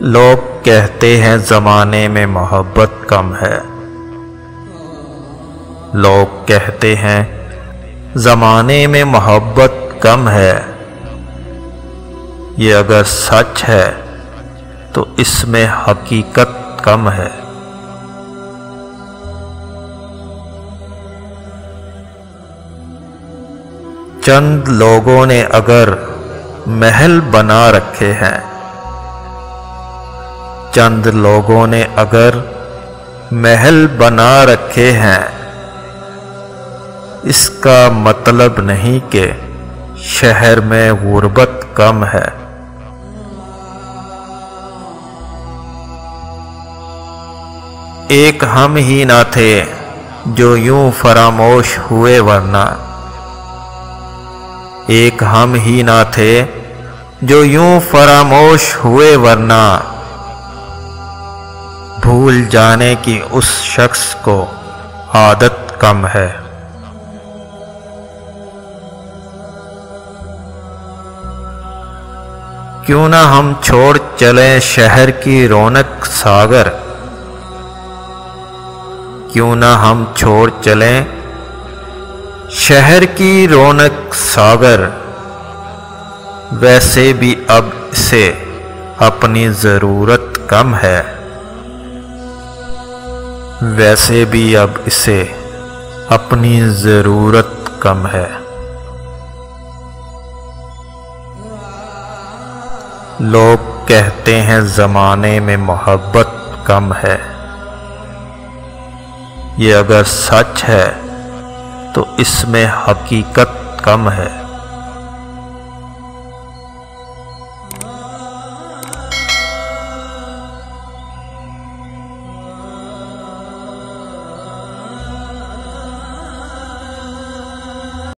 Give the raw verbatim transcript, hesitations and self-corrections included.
लोग कहते हैं ज़माने में मोहब्बत कम है। लोग कहते हैं ज़माने में मोहब्बत कम है। ये अगर सच है तो इसमें हकीकत कम है। चंद लोगों ने अगर महल बना रखे हैं, चंद लोगों ने अगर महल बना रखे हैं, इसका मतलब नहीं कि शहर में गुर्बत कम है। एक हम ही ना थे जो यूं फरामोश हुए वरना, एक हम ही ना थे जो यूं फरामोश हुए वरना, भूल जाने की उस शख्स को आदत कम है। क्यों ना हम छोड़ चलें शहर की रौनक सागर, क्यों ना हम छोड़ चलें शहर की रौनक सागर, वैसे भी अब इसे अपनी ज़रूरत कम है, वैसे भी अब इसे अपनी ज़रूरत कम है। लोग कहते हैं ज़माने में मोहब्बत कम है। ये अगर सच है तो इसमें हकीकत कम है।